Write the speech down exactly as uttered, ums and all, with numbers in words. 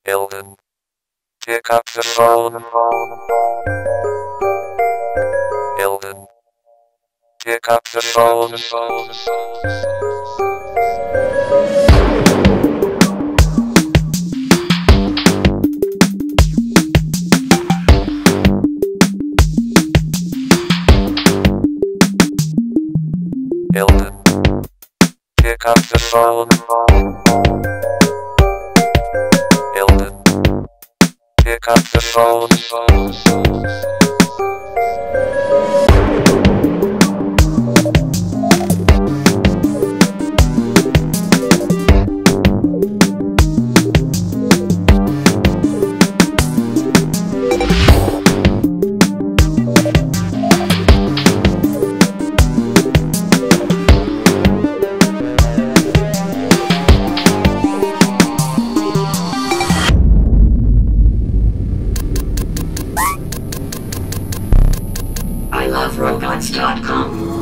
Ilden. Pick up the phone. Ilden. Pick up the phone. Ilden. Pick up the phone. Ilden. Pick up the phone. I love robots dot com